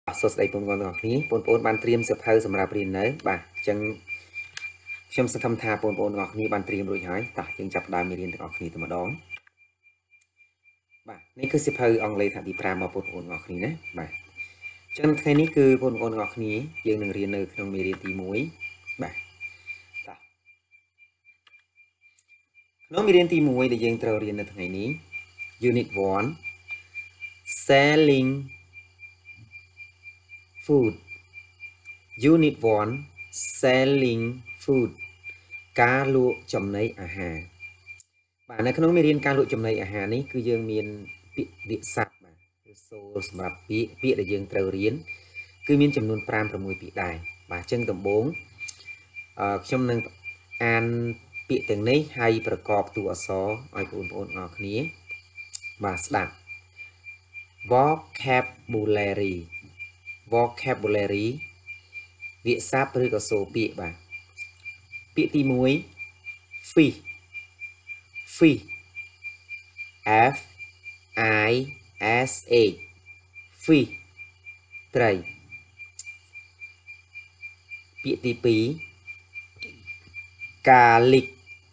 សួស្តីបងប្អូនទាំងអស់គ្នាបងប្អូនបានត្រៀមសៀវភៅសម្រាប់រៀននៅបាទអញ្ចឹងខ្ញុំសង្ឃឹមថាបងប្អូនទាំងអស់គ្នាបានត្រៀមរួចហើយតោះយើងចាប់ផ្ដើមមេរៀនទាំងអស់គ្នាតែម្ដងបាទនេះគឺសៀវភៅអង់គ្លេសថ្នាក់ទី5របស់បងប្អូនទាំងអស់គ្នាណាបាទអញ្ចឹងថ្ងៃនេះគឺបងប្អូនទាំងអស់គ្នាយើងនឹងរៀននៅក្នុងមេរៀនទី1បាទតោះក្នុងមេរៀនទី1ដែលយើងត្រូវរៀននៅថ្ងៃនេះ Unit 1 Selling Food Unit 1 Selling Food ការលក់ចំណីអាហារបាទនៅក្នុងមេរៀនការលក់ចំណីអាហារនេះគឺយើងមានពាក្យវាក្យសព្ទបាទគឺសូលសម្រាប់ពាក្យដែលយើងត្រូវរៀនគឺមានចំនួន5 6ពាក្យដែរបាទអញ្ចឹងដំបូងខ្ញុំនឹងអានពាក្យទាំងនេះហើយប្រកបតួអក្សរឲ្យបងប្អូនអរគ្នាបាទស្ដាប់ vocabulary វាក្យសព្ទឬក៏សូរពាក្យបាទពាក្យទី1 fish F I S H fish ត្រីពាក្យទី2 garlic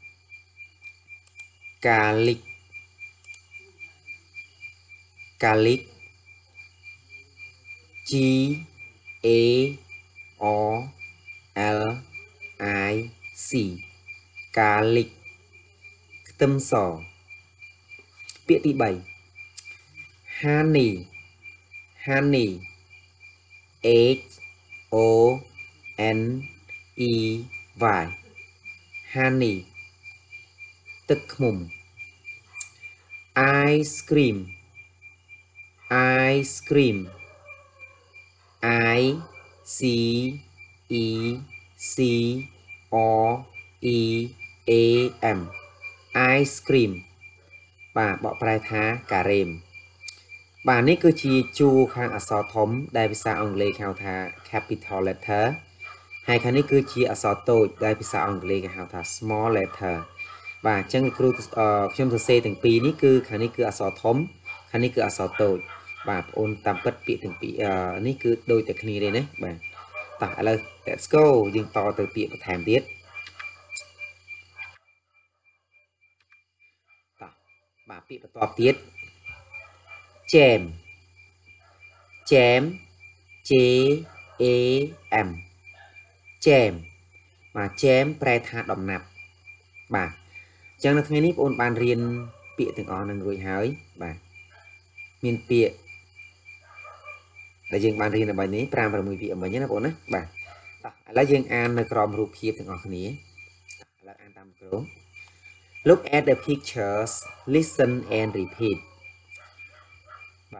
G A R L I C garlic ខ្ទឹមសពាក្យទី3 honey H O N E Y honey ទឹកឃ្មុំ ice cream I C E C R E A M ice cream បាទបកប្រែថាការ៉េមបាទនេះគឺជាជួរខាងអក្សរធំដែលភាសាអង់គ្លេសហៅថា capital letter ហើយខាងនេះគឺជាអក្សរតូចដែលភាសាអង់គ្លេសគេហៅថា small letter បាទអញ្ចឹងគ្រូខ្ញុំសរសេរទាំងពីរនេះគឺខាងនេះគឺអក្សរធំខាងនេះគឺអក្សរតូចបាទបងអូនតាមពិតពាក្យទាំងពីរនេះគឺដូចតែគ្នាទេណាបាទតោះឥឡូវ let's go យើងតទៅពាក្យបន្ថែមទៀតតោះបាទពាក្យបន្ទាប់ទៀត jam J A M jam បាទ jam ប្រែថាដំណាប់បាទអញ្ចឹងនៅថ្ងៃនេះបងអូនបានរៀនពាក្យទាំងអស់នឹងរួចហើយបាទមានពាក្យដែលយើងបានរៀននៅបាយនេះ5 6ពាក្យមិញណាបងប្អូនណាបាទតោះឥឡូវយើងអាននៅក្រោមរូបភាពទាំងអស់គ្នាឥឡូវអានតាមគ្រូ Look at the pictures listen and repeat បាទ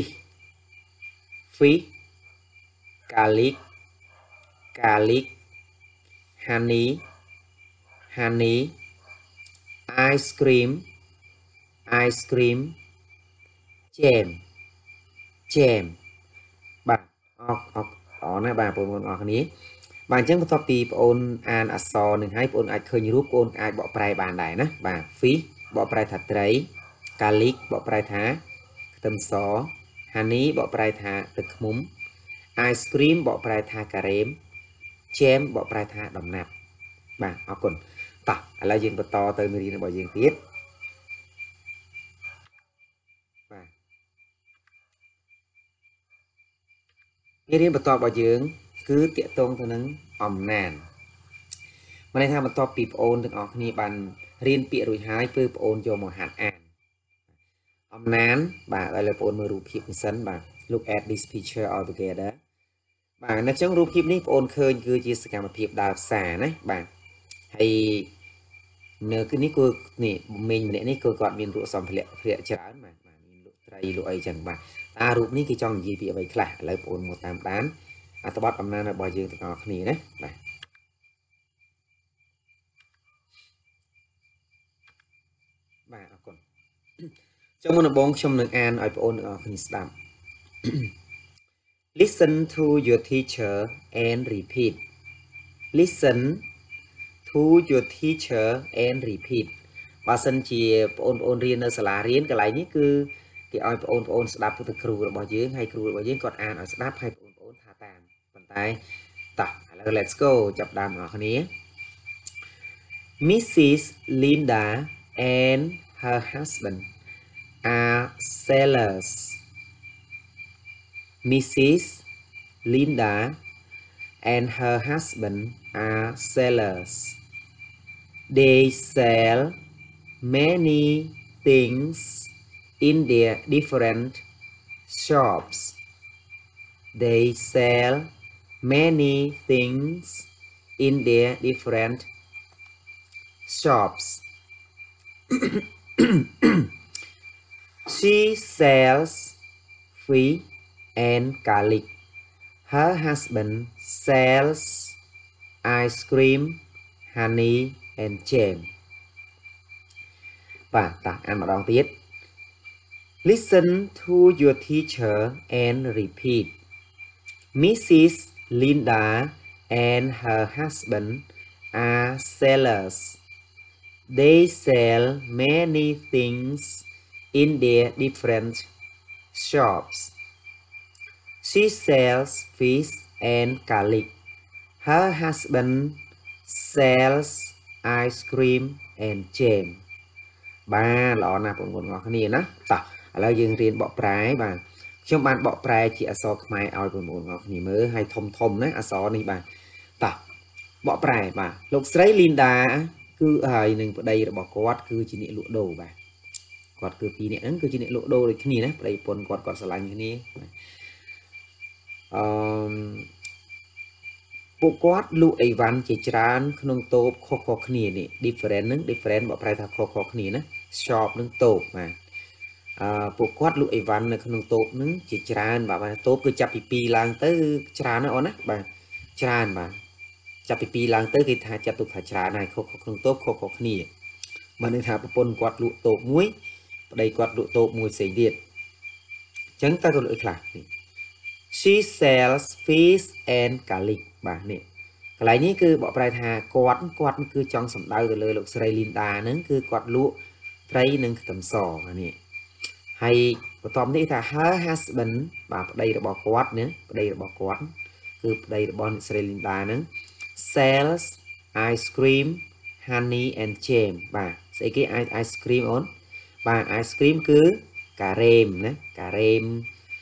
fish garlic honey ice cream jam បាទអរណាស់បាទបងប្អូនអរគ្នាបាទអញ្ចឹងបន្ទាប់ពីបងអូនអានអក្សរនឹងហើយបងអូនអាចឃើញរូបបងអូនអាចបកប្រែបានដែរណាបាទ fish បកប្រែថាត្រី garlic បកប្រែថាខ្ទឹមស honey បកប្រែថាទឹកឃ្មុំ ice cream បកប្រែថាការ៉េម jam បកប្រែថាដំណាប់បាទអរគុណតោះឥឡូវយើងបន្តទៅមេរៀនរបស់យើងទៀតបាទមេរៀនបន្តរបស់យើងគឺតាក់ទងទៅនឹងអំណានមានន័យថាបន្ទាប់ពីបងអូនទាំងអស់គ្នាបានរៀនពាក្យរួចហើយគឺបងអូនយកមកហាត់អានអំណានបាទឥឡូវបងអូនមើលរូបភាពនេះសិនបាទ look at this picture all together បាទនៅក្នុងរូបភាពនេះបងអូនឃើញគឺជាសកម្មភាពដើរផ្សារណាបាទហើយនៅគឺនេះគឺនេះមេញម្នាក់នេះគឺគាត់មានលក់សម្ភារៈច្រើនបាទមានលក់ត្រីលក់អីចឹងបាទតើរូបនេះគេចង់និយាយពីអ្វីខ្លះឥឡូវបងអូនមកតាមដានអត្ថបទអំណានរបស់យើងទាំងអស់គ្នាណាបាទបាទអរគុណចុងមុនដំបូងខ្ញុំនឹងអានឲ្យបងអូនទាំងអស់គ្នាស្ដាប់ Listen to your teacher and repeat Listen to your teacher and repeat បើសិនជាបងប្អូនរៀននៅសាលារៀនកន្លែងនេះគឺគេឲ្យបងប្អូនស្ដាប់ទៅគ្រូរបស់យើងហើយគ្រូរបស់យើងគាត់អានឲ្យស្ដាប់ហើយបង đấy ta let's go ចាប់ដើមអរគ្នា Mrs. Linda and her husband are sailors. Mrs. Linda and her husband are sailors. They sell many things in their different shops. They sell many things in their different shops. She sells fish and garlic. Her husband sells ice cream, honey, and jam. Và ta ăn một đòn tiết. Listen to your teacher and repeat. Mrs. Linda and her husband are sellers. They sell many things in their different shops. She sells fish and garlic. Her husband sells ice cream and jam. បាទល្អណាស់បងប្អូនទាំងអស់គ្នាណាតោះឥឡូវយើងរៀនបកប្រែបាទខ្ញុំបានបកប្រែជាអក្សរខ្មែរឲ្យបងប្អូនទាំងអស់គ្នាមើលឲ្យធំណាអក្សរនេះបាទតោះបកប្រែបាទលោកស្រី Linda គឺហើយនឹងប្តីរបស់គាត់គឺជាអ្នកលក់ដូរបាទគាត់គឺពីរនាក់ហ្នឹងគឺជាអ្នកលក់ដូរដូចគ្នាណាប្តីប្រពន្ធគាត់ស្រឡាញ់គ្នាពួកគាត់លក់អីវ៉ាន់ជាច្រើនក្នុងតូបខុសៗគ្នានេះ different ហ្នឹង different បកប្រែថាខុសៗគ្នាណា shop នឹងតូបបាទពួកគាត់លក់អីវ៉ាន់នៅក្នុងតូបហ្នឹងជាច្រើនបាទតូបគឺចាប់ពី2ឡើងទៅច្រើនណាអូនណាបាទច្រើនបាទចាប់ពី2ឡើងទៅគេថាចាត់ទុកថាច្រើនហើយខុសក្នុងតូបខុសៗគ្នាបើន័យថាប្រពន្ធគាត់លក់តូបមួយប្តីគាត់លក់តូបមួយផ្សេងទៀតអញ្ចឹងតើទៅលក់អីខ្លះនេះ She sells fish and garlic បាទនេះកន្លែងនេះគឺបកប្រែថាគាត់គឺចង់សំដៅទៅលើលោកស្រី Linda ហ្នឹងគឺគាត់លក់ត្រីនិងខ្ទឹមសបាទនេះហើយបន្ទាប់នេះថា her husband បាទប្តីរបស់គាត់ណាប្តីរបស់គាត់គឺប្តីរបស់អ្នកស្រី Linda ហ្នឹង sells ice cream honey and jam បាទស្អីគេ ice cream អូនបាទ ice cream គឺការ៉េមណាការ៉េម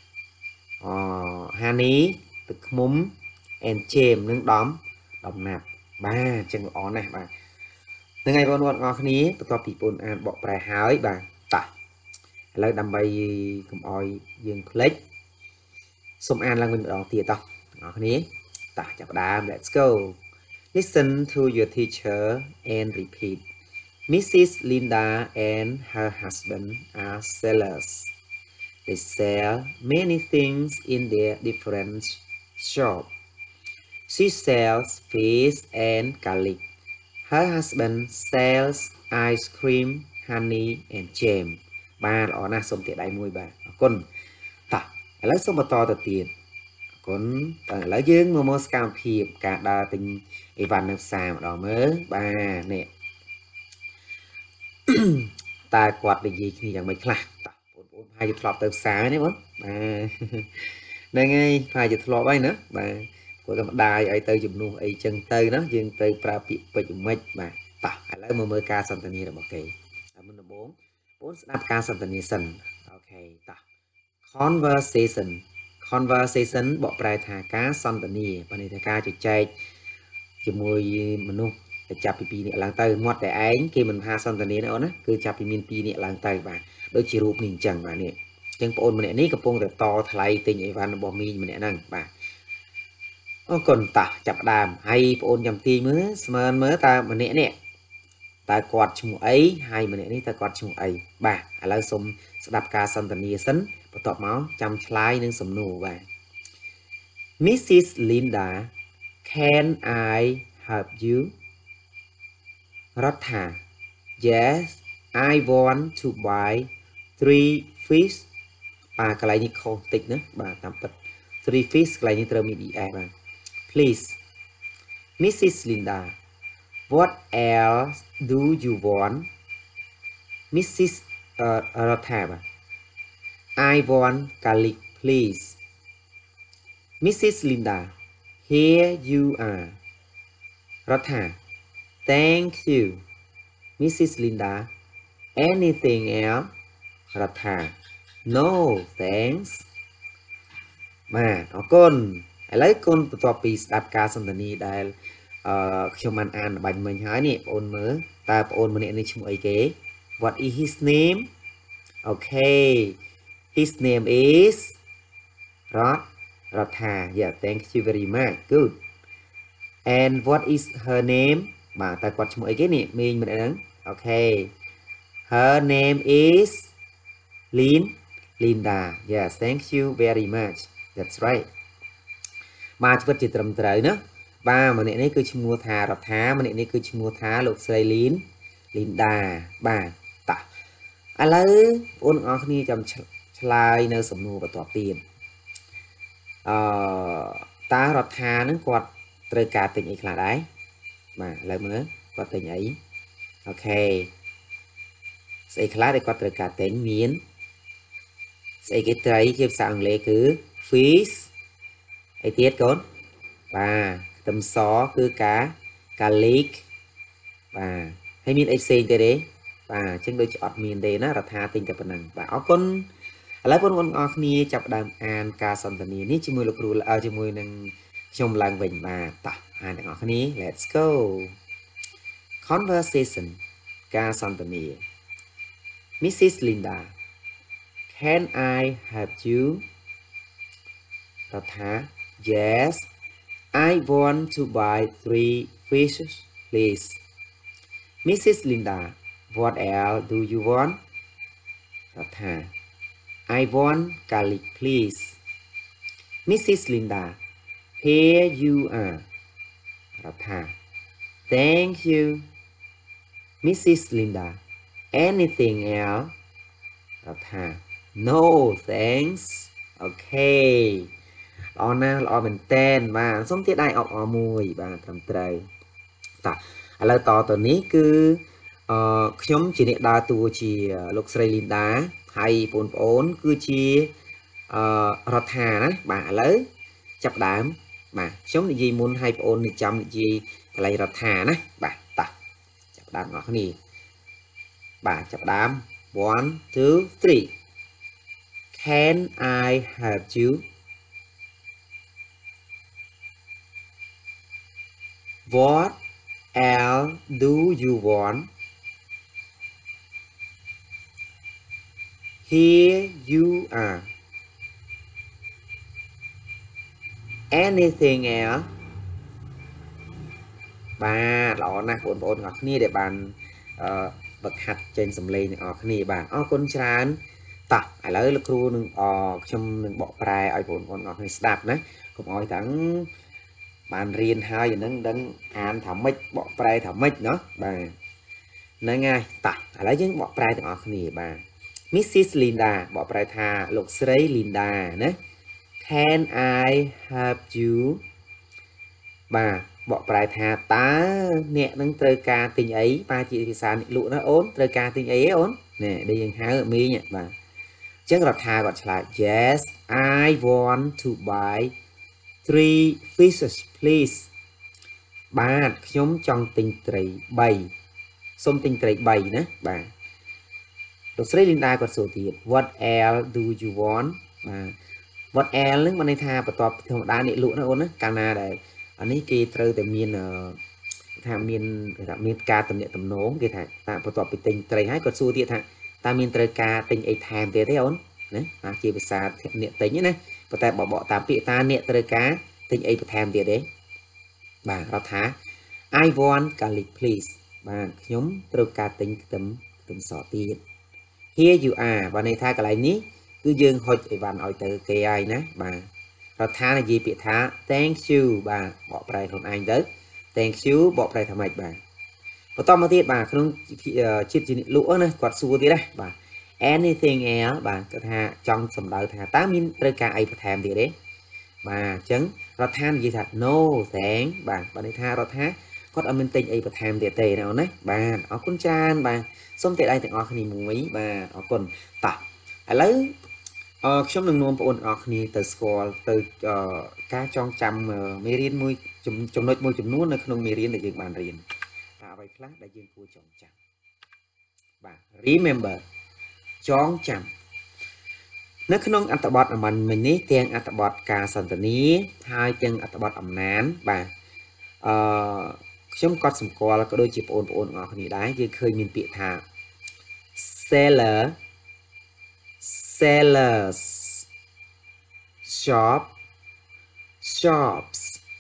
honey ទឹកឃ្មុំ and jam នឹងដំណាប់បាទអញ្ចឹងល្អណាស់បាទហ្នឹងហើយបងប្អូនទាំងអស់គ្នាបន្ទាប់ពីបងអានបកប្រែហើយបាទតោះឥឡូវដើម្បីកុំឲ្យយើងភ្លេចសូមអានឡើងវិញម្ដងទៀតតោះទាំងអស់គ្នាតោះចាប់ផ្ដើម let's go listen to your teacher and repeat Mrs. Linda and her husband are sellers. They sell many things in their different shops. She sells fish and garlic. Her husband sells ice cream, honey, and jam. បាទល្អណាស់សូមទៀតដៃមួយបាទអរគុណតោះឥឡូវសូមបន្តទៅទៀតអរគុណតើឥឡូវយើងមកសកម្មភាពការដើរទិញអីវ៉ាន់នៅផ្សារម្ដងមើលបាទនេះតើគាត់និយាយគ្នាយ៉ាងម៉េចខ្លះតោះបងប្អូនប្រហែលជាធ្លាប់ទៅផ្សារទេបងបាទហ្នឹងហើយប្រហែលជាធ្លាប់ហើយណាបាទគាត់ក៏ម្ដាយឲ្យទៅជំនួសអីចឹងទៅណាយើងទៅប្រើពាក្យពេចន៍មិនបាទតោះឥឡូវមកមើលការសន្ទនារបស់គេមុនដំបូងបងស្ដាប់ការសន្ទនាសិនអូខេតោះ conversation បកប្រែថាការសន្ទនាបើនេះថាការជជែកជាមួយមនុស្សតែចាប់ពី2នាក់ឡើងទៅមាត់តែឯងគេមិនថាសន្ទនាណាអូនណាគឺចាប់ពីមាន2នាក់ឡើងទៅបាទដូចជារូបនេះអញ្ចឹងបាទនេះអញ្ចឹងបងអូនម្នាក់នេះកំពុងតែតថ្លៃទិញអីវ៉ាន់របស់មីងម្នាក់ហ្នឹងបាទអរគុណតោះចាប់ដើមហើយបងអូនចាំទីមើលស្មើមើលតើម្នាក់នេះតើគាត់ឈ្មោះអីហើយម្នាក់នេះតើគាត់ឈ្មោះអីបាទឥឡូវសូមស្ដាប់ការសន្ទនាសិនបន្ទាប់មកចាំឆ្លើយនឹងសំណួរបាទ Mrs. Linda can I help you រដ្ឋា Yes I want to buy 3 fish បាទកន្លែងនេះខុសតិចណាបាទតាមពិត 3 fish កន្លែងនេះត្រូវមាន es បាទ Please Mrs. Linda What else do you want Mrs. រដ្ឋាបាទ I want garlic please Mrs. Linda here you are រដ្ឋា thank you Mrs. Linda anything else រដ្ឋា no thanks បាទអរគុណឥឡូវគុណបន្ទាប់ពីស្ដាប់ការសន្ទនាដែលខ្ញុំបានអានបាញ់មិញហើយនេះបងអូនមើលតើបងអូនម្នាក់នេះឈ្មោះអីគេ What is his name Okay his name is រដ្ឋា Yeah thank you very much good and what is her name បាទតើគាត់ឈ្មោះអីគេនេះមីងម្នាក់ហ្នឹង Okay her name is Linda Yes thank you very much That's right បាទជីវិតជាត្រឹមត្រូវណាបាទម្នាក់នេះគឺឈ្មោះថារដ្ឋាម្នាក់នេះគឺឈ្មោះថាលោកស្រីLinda បាទតោះឥឡូវបងប្អូនទាំងអស់គ្នាចាំឆ្លើយនៅសំណួរបន្តទៀតតើរដ្ឋានឹងគាត់ត្រូវការទិញអីខ្លះដែរបាទឥឡូវមើលគាត់ទិញអីអូខេស្អីខ្លះដែលគាត់ត្រូវការទិញមានស្អីគេត្រីជាភាសាអង់គ្លេសគឺ fish អីទៀតកូនបាទខ្ទឹមសគឺgarlic បាទហើយមានអីផ្សេងទៀតទេបាទអញ្ចឹងដូចជាអត់មានទេណារដ្ឋាទិញតែប៉ុណ្ណឹងបាទអរគុណឥឡូវបងប្អូនទាំងអស់គ្នាចាប់ផ្ដើមអានការសន្ទនានេះជាមួយលោកគ្រូជាមួយនឹងខ្ញុំឡើងវិញបាទតោះអានទាំងអស់គ្នា Let's go Conversation ការសន្ទនា Mrs. Linda Can I help you រដ្ឋា Yes I want to buy 3 fishes please Mrs. Linda What else do you want រដ្ឋា I want garlic please Mrs. Linda Here you are រដ្ឋា Thank you Mrs. Linda Anything else រដ្ឋា No thanks Okay ល្អណាស់ល្អមែនតែនបាទសូមទៀតដៃអបអរមួយបាទត្រឹមត្រូវតោះឥឡូវតទៅនេះគឺខ្ញុំជាអ្នកដើរតួជាលោកស្រីLindaហើយបងប្អូនគឺជារដ្ឋាណាបាទឥឡូវចាប់ដើមបាទខ្ញុំនិយាយមុនឲ្យបងប្អូនចាំនិយាយកន្លែងរដ្ឋាណាបាទតោះចាប់ដើមបងប្អូនគ្នាបាទចាប់ដើម1 2 3 Can I help you What else do you want Here you are Anything else បាទល្អណាស់បងប្អូនទាំងអស់គ្នាដែលបានបកហាត់ចេញសំឡេងទាំងអស់គ្នាបាទអរគុណច្រើនតោះឥឡូវលោកគ្រូនឹងខ្ញុំនឹងបកប្រែឲ្យបងប្អូនទាំងអស់គ្នាស្ដាប់ណាកុំឲ្យទាំងបានរៀនហើយហ្នឹងដឹងអានថាម៉េចបកប្រែថាម៉េចណាបាទហ្នឹងហើយតោះឥឡូវយើងបកប្រែទាំងអស់គ្នាបាទ Mrs. Linda បកប្រែថាលោកស្រី Linda ណា Can I help you បាទបកប្រែថាតើអ្នកនឹងត្រូវការទិញអីបាទជាភាសាអ្នកលក់ណាអូនត្រូវការទិញអីអូនណែដែលយើងហៅមីងបាទអញ្ចឹងរដ្ឋាគាត់ឆ្លើយ Yes I want to buy 3 fishes please បាទខ្ញុំចង់ទិញត្រី3សូមទិញត្រី3ណាបាទលោកស្រីLindaគាត់សួរទៀត What else do you want បាទ What else នឹងមានន័យថាបន្ទាប់ធម្មតាអ្នកលក់ណាអូនណាកាលណាដែលអានេះគេត្រូវតែមានថាមានការតំណាក់តំណងគេថាតើបន្ទាប់ពីទិញត្រីហើយគាត់សួរទៀតថាតើមានត្រូវការទិញអីថែមទៀតទេអូនណាបាទជាភាសាអ្នកទិញណាប៉ុន្តែបកតាមពាក្យតាអ្នកត្រូវការទិញអីបន្ថែមទៀតទេបាទរដ្ឋា I want garlic please បាទខ្ញុំត្រូវការទិញខ្ទឹមសទៀត Here you are បាទន័យថាកន្លែងនេះគឺយើងហុចអីវ៉ាន់ឲ្យទៅគេហើយណាបាទរដ្ឋានិយាយពាក្យថា thank you បាទបកប្រែខ្លួនឯងទៅ thank you បកប្រែថាម៉េចបាទបន្តមកទៀតបាទក្នុងជាតិជាអ្នកលក់ណាគាត់សួរទៀតណាបាទ anything else បាទគាត់ថាចង់សម្ដៅថាតើមានត្រូវការអីបន្ថែមទៀតទេបាទអញ្ចឹងរដ្ឋានិយាយថា no thank បាទន័យថារដ្ឋាគាត់អត់មានទិញអីបន្ថែមទៀតទេណាអូនណាបាទអរគុណច្រើនបាទសូមទេដៃទាំងអស់គ្នាមួយបាទអរគុណតោះឥឡូវខ្ញុំនឹងនាំបងប្អូនទាំងអស់គ្នាទៅស្គាល់ទៅការចងចាំមេរៀនមួយចំណុចមួយចំនួននៅក្នុងមេរៀនដែលយើងបានរៀនតើអ្វីខ្លះដែលយើងគួរចងចាំបាទ remember ចងចាំនៅក្នុងអត្ថបទអំបញ្ញមិញនេះទាំងអត្ថបទការសន្ទនាហើយទាំងអត្ថបទអំណានបាទខ្ញុំក៏សម្គាល់ក៏ដូចជាបងប្អូនទាំងអស់គ្នាដែរយើងឃើញមានពាក្យថា seller sellers shop shops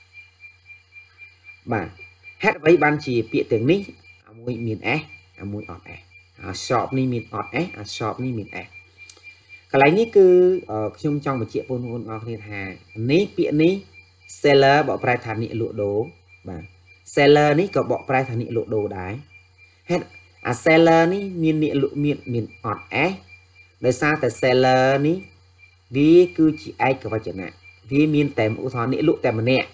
បាទហេតុអ្វីបានជាពាក្យទាំងនេះអាមួយមាន s អាមួយអត់ s អា shop នេះមានអត់ s អា shop នេះមាន s កន្លែងនេះគឺខ្ញុំចង់បញ្ជាក់បងប្អូនទាំងអស់គ្នាថានេះពាក្យនេះ seller បកប្រែថាអ្នកលក់ដូរបាទ seller នេះក៏បកប្រែថាអ្នកលក់ដូរដែរហេតុអា seller នេះមានអ្នកលក់មានអត់ s ដោយសារតែ seller នេះវាគឺជាឯកវចនៈវាមានតែឧទាហរណ៍អ្នកលក់តែម្នាក់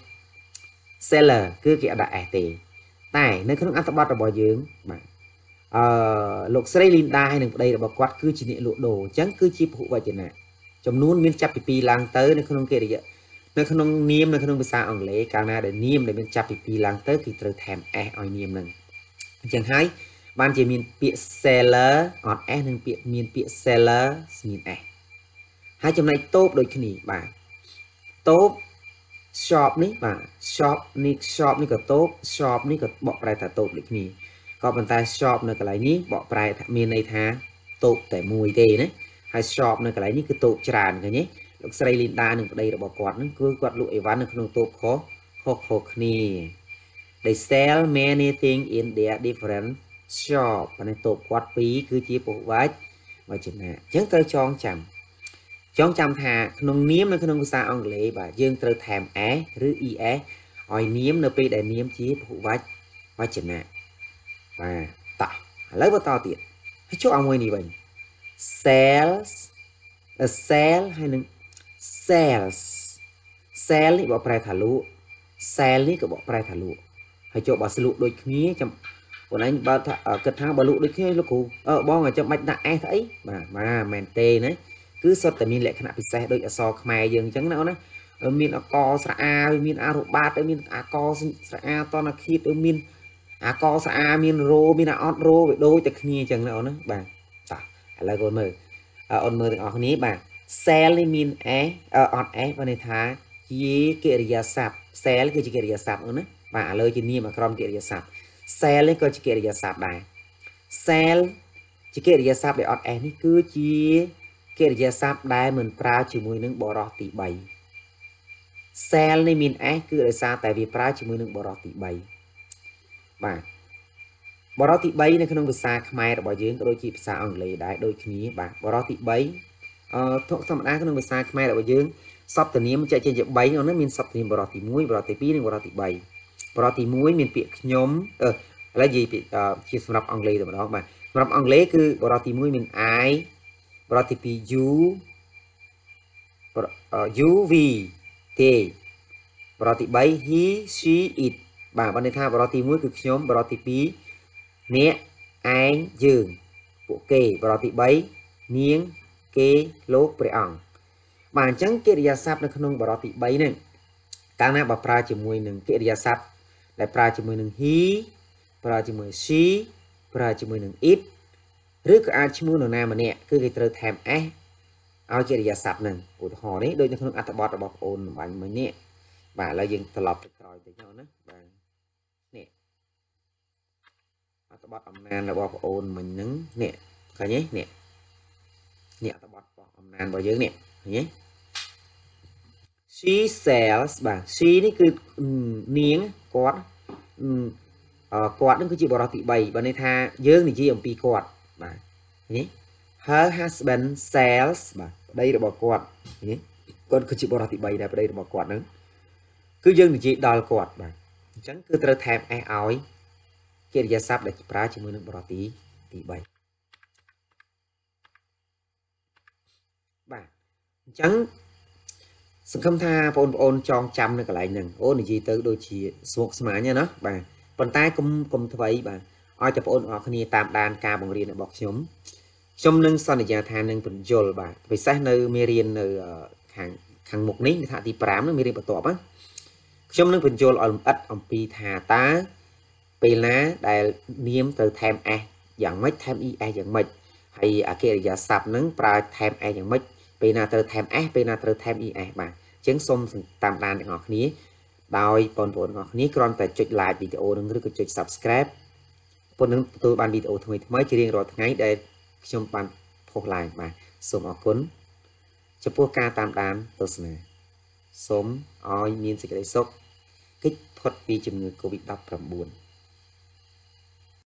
seller គឺគេអត់ដាក់ s ទេតែនៅក្នុងអត្ថបទរបស់យើងបាទលោកស្រីលីនដាហើយនឹងប្តីរបស់គាត់គឺជាអ្នកលក់ដូរអញ្ចឹងគឺជាពហុវចនៈចំនួនមានចាប់ពី2ឡើងទៅនៅក្នុងកិរិយានៅក្នុងនាមនៅក្នុងភាសាអង់គ្លេសកាលណាដែលនាមដែលមានចាប់ពី2ឡើងទៅគឺត្រូវថែម s ឲ្យនាមហ្នឹងអញ្ចឹងហើយបានជាមានពាក្យ seller អត់ s និងមានពាក្យ seller មាន s ហើយចំណែកតូបដូចគ្នាបាទតូប shop នេះបាទ shop នេះក៏តូប shop នេះក៏បកប្រែថាតូបដូចគ្នាក៏ប៉ុន្តែ shop នៅកន្លែងនេះបកប្រែថាមានន័យថាតូបតែមួយទេណាហើយ shop នៅកន្លែងនេះគឺតូបច្រើនឃើញទេលោកស្រីលីនដានិងប្តីរបស់គាត់ហ្នឹងគឺគាត់លក់អីវ៉ាន់នៅក្នុងតូបខុសគ្នា They sell many things in their different shop ប៉ុន្តែតូបគាត់ពីរគឺជាពហុវចនៈអញ្ចឹងត្រូវចងចាំថាក្នុងនាមនៅក្នុងភាសាអង់គ្លេសបាទយើងត្រូវថែម s ឬ es ឲ្យនាមនៅពេលដែលនាមជាពហុវចនៈបាទតោះឥឡូវបន្តទៀតហើយចូលឲ្យមួយនេះវិញ sales sell ហើយនឹង sales sell នេះបកប្រែថាលក់ sell នេះក៏បកប្រែថាលក់ហើយចូលបើស្លក់ដូចគ្នាចាំបងឯងបើថាគិតថាបើលក់ដូចគ្នាលោកគ្រូបងចាំបាច់ដាក់ s អីបាទមែនទេណាគឺសុទ្ធតែមានលក្ខណៈពិសេសដូចអក្សរខ្មែរយើងអញ្ចឹងណាអូនណាមានអកស្រអាមានអារុបាតមានអាកស្រអាតនខៀតមានអាកស្រអាមានរោមានអាអត់រោវាដូចតែគ្នាអញ្ចឹងណាអូនណាបាទតោះឥឡូវអូនមើលទាំងអស់គ្នាបាទ sell នេះមាន s អត់ s បានន័យថាជាកិរិយាសព្ទ sell គឺជាកិរិយាសព្ទអូនណាបាទឥឡូវជានាមអក្រមកិរិយាសព្ទ sell នេះក៏ជាកិរិយាសព្ទដែរ sell ជាកិរិយាសព្ទដែលអត់ s នេះគឺជាកិរិយាសព្ទដែលមិនប្រើជាមួយនឹងបរោះទី3 sell នេះមាន s គឺដោយសារតែវាប្រើជាមួយនឹងបរោះទី3បាទបរោះទី3នៅក្នុងភាសាខ្មែររបស់យើងក៏ដូចជាភាសាអង់គ្លេសដែរដូចគ្នាបាទបរោះទី3ធម្មតាក្នុងភាសាខ្មែររបស់យើងសព្ទនាមចែកចេញជា3នោះមានសព្ទនាមបរោះទី1បរោះទី2និងបរោះទី3បរោះទី1មានពាក្យខ្ញុំឥឡូវនិយាយពាក្យជាសម្រាប់អង់គ្លេសតែម្ដងបាទសម្រាប់អង់គ្លេសគឺបរោះទី1មាន I បរោះទី2 you v ទេបរោះទី3 he she it បាទបានន័យថាបរោះទី1គឺខ្ញុំបរោះទី2អ្នកឯងយើងពួកគេបរោះទី3នាងគេលោកព្រះអង្គបាទអញ្ចឹងកិរិយាសព្ទនៅក្នុងបរោះទី3ហ្នឹងកាលណាបើប្រើជាមួយនឹងកិរិយាសព្ទដែលប្រើជាមួយនឹង he ប្រើជាមួយ she ប្រើជាមួយនឹង it ឬក៏អាចឈ្មោះនរណាម្នាក់គឺគេត្រូវថែម s ឲ្យកិរិយាសព្ទហ្នឹងឧទាហរណ៍នេះដូចនៅក្នុងអត្ថបទរបស់បងអូនបាញ់មិញនេះបាទឥឡូវយើងត្រឡប់ទៅក្រោយទៅចុះណាបាទនេះអត្ថបទអំណានរបស់បងអូនមិញហ្នឹងនេះឃើញទេនេះអត្ថបទរបស់អំណានរបស់យើងនេះឃើញទេ she sells បាទ she នេះគឺនាងគាត់នឹងគឺជាបរិបទទី3បើន័យថាយើងនិយាយអំពីគាត់បាទឃើញទេ her husband sells បាទប្តីរបស់គាត់ឃើញទេគាត់គឺជាបរិបទទី3ដែរប្តីរបស់គាត់ហ្នឹងគឺយើងនិយាយដល់គាត់បាទអញ្ចឹងគឺត្រូវថែម s ឲ្យកិរិយាសព្ទដែលប្រើជាមួយនឹងបរិបទទី3បាទអញ្ចឹងសង្ឃឹមថាបងប្អូនចងចាំនៅកន្លែងហ្នឹងអូនិយាយទៅដូចជាស្មុគស្មាញណាបាទប៉ុន្តែកុំថ្មីបាទឲ្យតែបងប្អូនអរគ្នាតាមដានការបង្រៀនរបស់ខ្ញុំ trong nâng son nhà thà nâng phần dồn bà vì sao nơi mê riêng nơi hàng mục ní thà thì pram nó mê riêng bật tọp á trong nâng phần dồn ở ít ông pi thà tá pi lá đại niêm từ thêm a dạng mấy thêm i a dạng mấy hay à kia giờ sập nâng pra thêm a dạng mấy pi na từ thêm a pi na từ thêm i a bà chứng xôm tam đàn ngọc ní đòi bọn bọn ngọc ní còn tại chụp lại video đừng có chụp subscribe bọn nâng tôi ban video thôi mới chỉ riêng rồi ngay đây trong ban phục lại mà sớm ở cuốn cho pua ca tam đàn tôi sẽ sớm oi miên dịch lấy sốc kích thuật vì chừng người covid 19